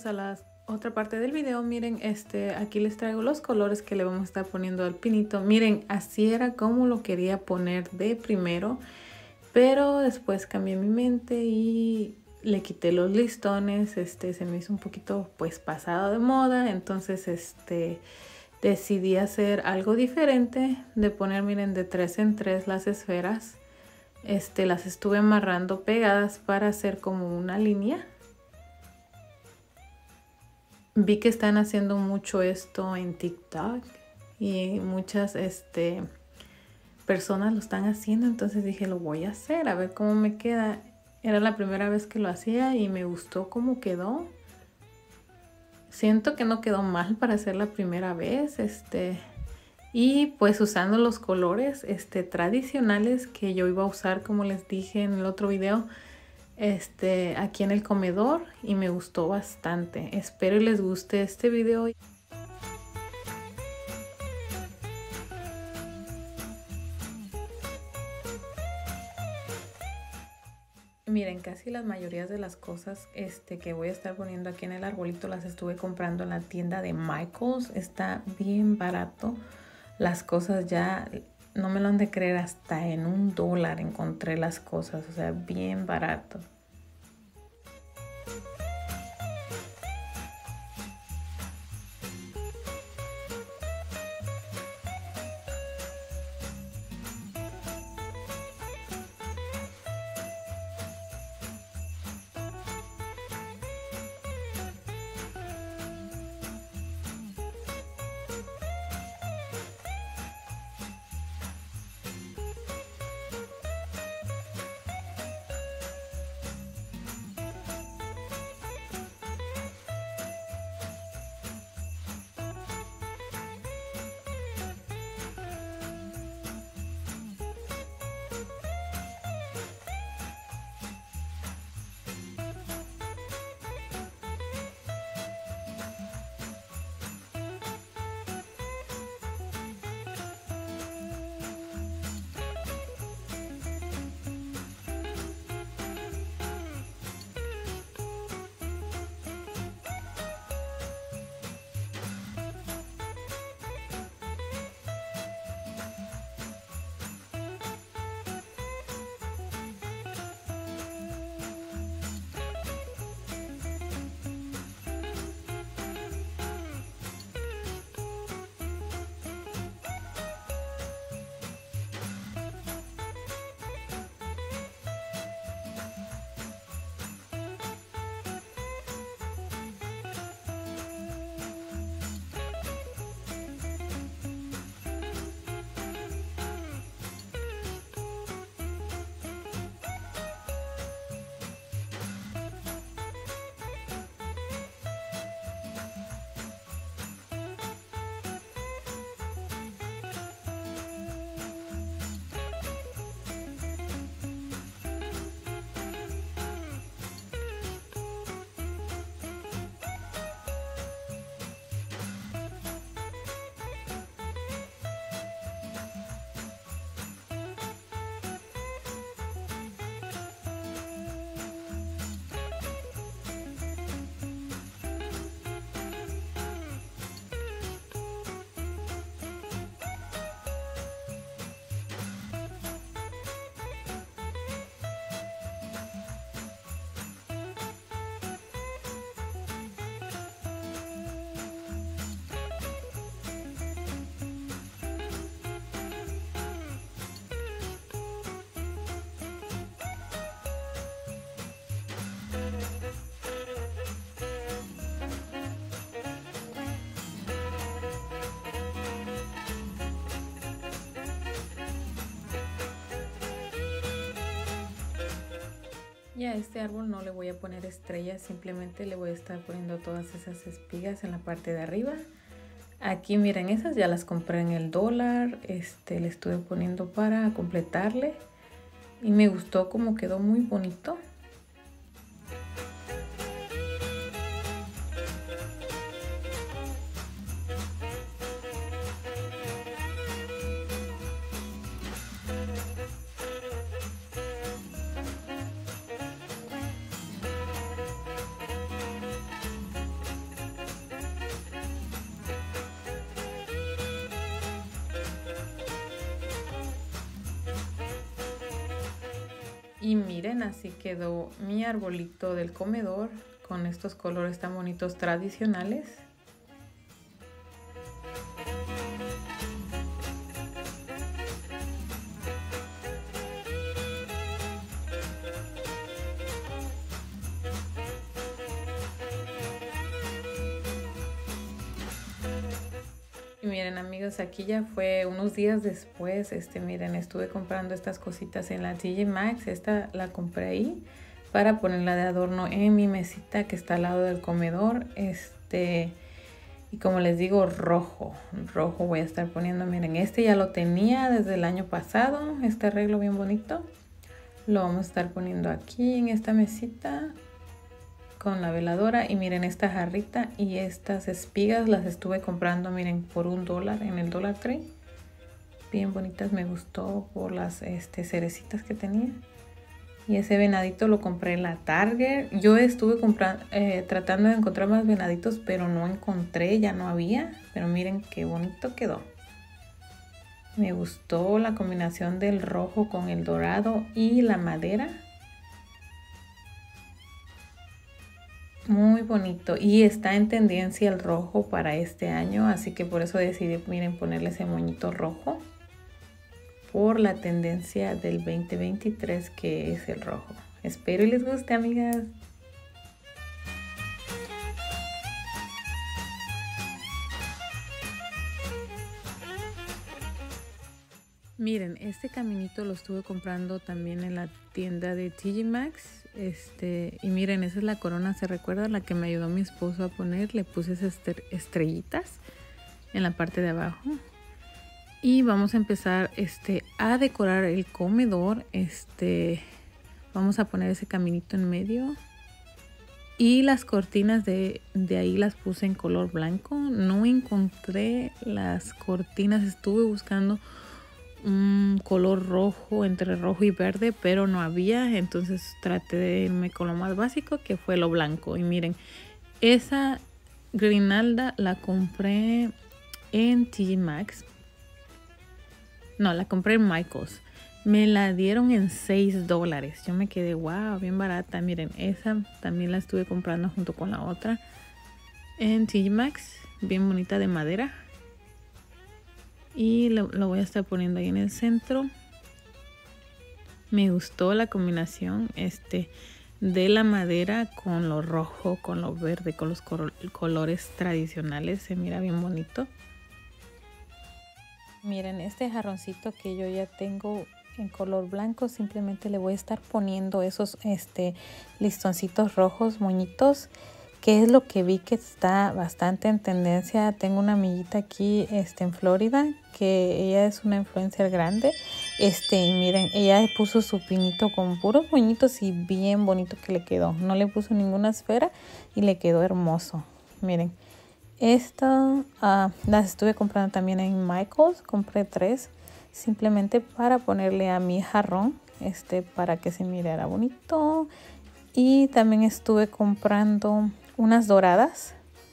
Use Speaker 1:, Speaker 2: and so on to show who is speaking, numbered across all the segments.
Speaker 1: a la otra parte del video. Miren, aquí les traigo los colores que le vamos a estar poniendo al pinito. Miren, así era como lo quería poner de primero, pero después cambié mi mente y le quité los listones. Se me hizo un poquito pues pasado de moda, entonces decidí hacer algo diferente, de poner, miren, de 3 en 3 las esferas. Las estuve amarrando pegadas para hacer como una línea. Vi que están haciendo mucho esto en TikTok y muchas personas lo están haciendo, entonces dije, lo voy a hacer, a ver cómo me queda. Era la primera vez que lo hacía y me gustó cómo quedó. Siento que no quedó mal para hacer la primera vez. Y pues usando los colores tradicionales que yo iba a usar, como les dije en el otro video, aquí en el comedor, y me gustó bastante. Espero les guste este video. Miren, casi las mayorías de las cosas que voy a estar poniendo aquí en el arbolito las estuve comprando en la tienda de Michaels. Está bien barato. Las cosas ya, no me lo han de creer, hasta en $1 encontré las cosas, o sea, bien barato. Y a este árbol no le voy a poner estrellas, simplemente le voy a estar poniendo todas esas espigas en la parte de arriba. Aquí miren, esas ya las compré en el $1, le estuve poniendo para completarle y me gustó como quedó, muy bonito. Y miren, así quedó mi arbolito del comedor con estos colores tan bonitos tradicionales. Y miren amigos, aquí ya fue unos días después, miren, estuve comprando estas cositas en la TJ Maxx. Esta la compré ahí para ponerla de adorno en mi mesita que está al lado del comedor. Y como les digo, rojo voy a estar poniendo. Miren, este ya lo tenía desde el año pasado, este arreglo bien bonito. Lo vamos a estar poniendo aquí en esta mesita con la veladora. Y miren, esta jarrita y estas espigas las estuve comprando, miren, por $1 en el Dollar Tree. Bien bonitas, me gustó por las cerecitas que tenía. Y ese venadito lo compré en la Target. Yo estuve tratando de encontrar más venaditos, pero no encontré, ya no había. Pero miren qué bonito quedó. Me gustó la combinación del rojo con el dorado y la madera. Muy bonito. Y está en tendencia el rojo para este año, así que por eso decidí, miren, ponerle ese moñito rojo. Por la tendencia del 2023 que es el rojo. Espero y les guste, amigas. Miren, este caminito lo estuve comprando también en la tienda de TJ Maxx. Y miren, esa es la corona, ¿se recuerda? La que me ayudó mi esposo a poner. Le puse esas estrellitas en la parte de abajo. Y vamos a empezar a decorar el comedor. Vamos a poner ese caminito en medio. Y las cortinas de ahí las puse en color blanco. No encontré las cortinas. Estuve buscando un color rojo, entre rojo y verde, pero no había. Entonces traté de irme con lo más básico, que fue lo blanco. Y miren, esa grinalda la compré en TJ Maxx. No, la compré en Michaels. Me la dieron en $6. Yo me quedé, wow, bien barata. Miren, esa también la estuve comprando junto con la otra en TJ Maxx. Bien bonita de madera. Y lo voy a estar poniendo ahí en el centro. Me gustó la combinación de la madera con lo rojo, con lo verde, con los colores tradicionales. Se mira bien bonito. Miren, este jarroncito que yo ya tengo en color blanco, simplemente le voy a estar poniendo esos listoncitos rojos, moñitos, que es lo que vi que está bastante en tendencia. Tengo una amiguita aquí en Florida, que ella es una influencer grande. Y miren, ella puso su pinito con puros moñitos y bien bonito que le quedó. No le puso ninguna esfera y le quedó hermoso. Miren. Esta las estuve comprando también en Michaels. Compré 3 simplemente para ponerle a mi jarrón, para que se mirara bonito. Y también estuve comprando unas doradas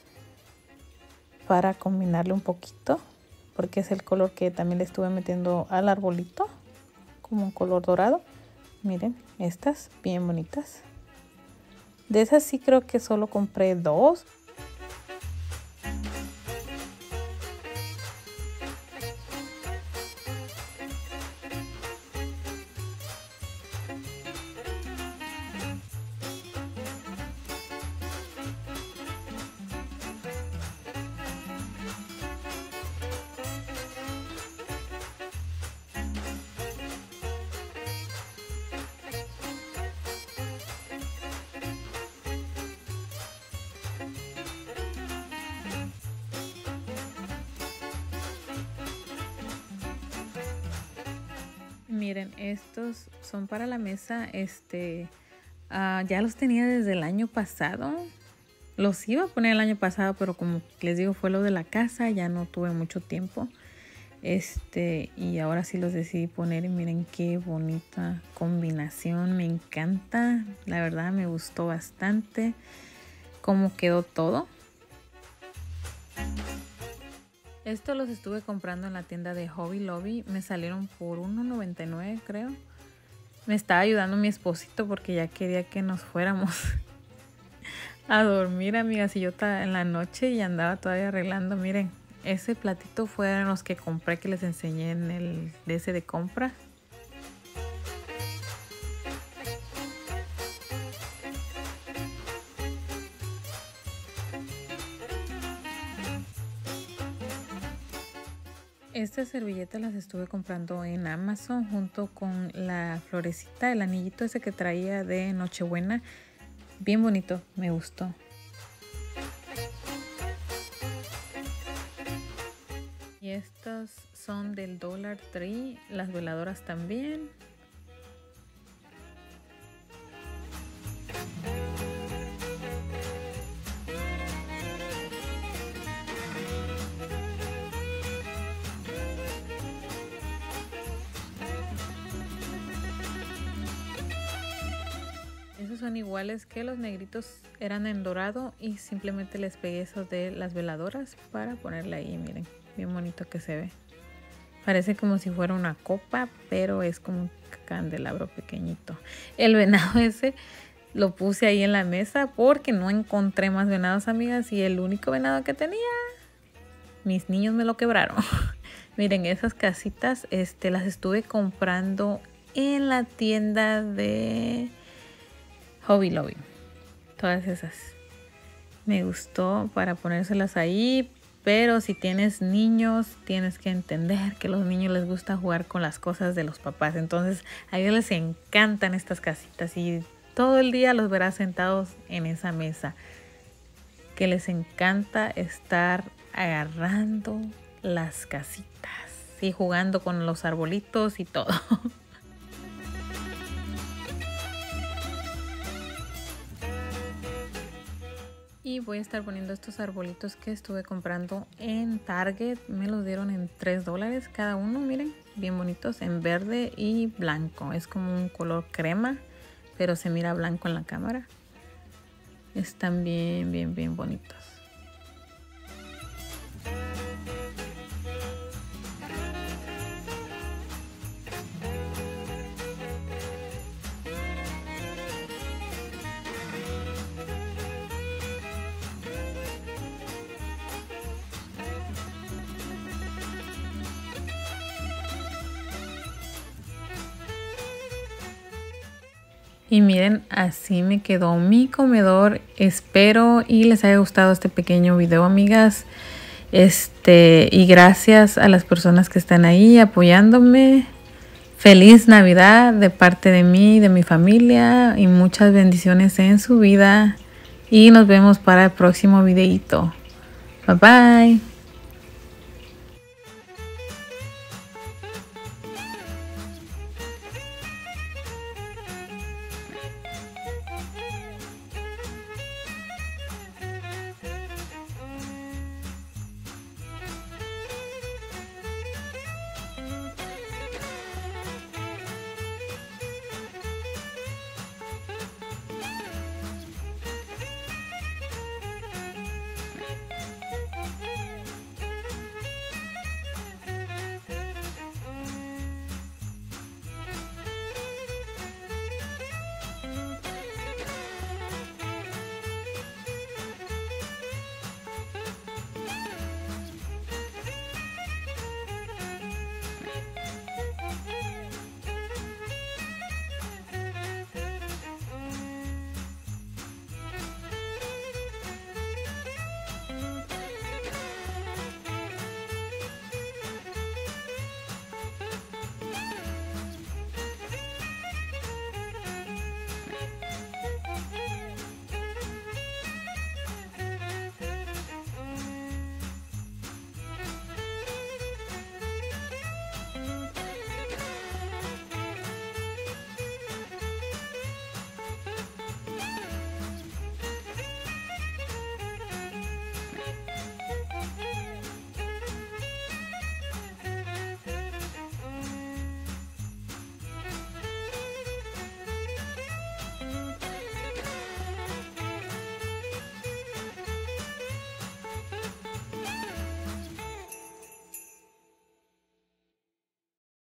Speaker 1: para combinarle un poquito, porque es el color que también le estuve metiendo al arbolito, como un color dorado. Miren, estas bien bonitas. De esas sí creo que solo compré 2. Miren, estos son para la mesa. Ya los tenía desde el año pasado. Los iba a poner el año pasado, pero como les digo, fue lo de la casa, ya no tuve mucho tiempo. Y ahora sí los decidí poner y miren qué bonita combinación, me encanta. La verdad me gustó bastante cómo quedó todo. Estos los estuve comprando en la tienda de Hobby Lobby. Me salieron por $1.99 creo. Me estaba ayudando mi esposito porque ya quería que nos fuéramos a dormir, amigas. Y yo estaba en la noche y andaba todavía arreglando. Miren, ese platito fueron los que compré, que les enseñé en el de compra. Estas servilletas las estuve comprando en Amazon junto con la florecita, el anillito ese que traía de Nochebuena. Bien bonito, me gustó. Y estas son del Dollar Tree, las veladoras también. Esos son iguales que los negritos, eran en dorado y simplemente les pegué esos de las veladoras para ponerle ahí. Miren, bien bonito que se ve. Parece como si fuera una copa, pero es como un candelabro pequeñito. El venado ese lo puse ahí en la mesa porque no encontré más venados, amigas, y el único venado que tenía, mis niños me lo quebraron. Miren, esas casitas las estuve comprando en la tienda de Hobby Lobby. Todas esas me gustó para ponérselas ahí, pero si tienes niños tienes que entender que a los niños les gusta jugar con las cosas de los papás. Entonces a ellos les encantan estas casitas y todo el día los verás sentados en esa mesa, que les encanta estar agarrando las casitas y jugando con los arbolitos y todo. Y voy a estar poniendo estos arbolitos que estuve comprando en Target. Me los dieron en $3 cada uno. Miren, bien bonitos, en verde y blanco. Es como un color crema, pero se mira blanco en la cámara. Están bien bonitos. Y miren, así me quedó mi comedor. Espero y les haya gustado este pequeño video, amigas. Y gracias a las personas que están ahí apoyándome. Feliz Navidad de parte de mí, de mi familia, y muchas bendiciones en su vida. Y nos vemos para el próximo videito. Bye bye.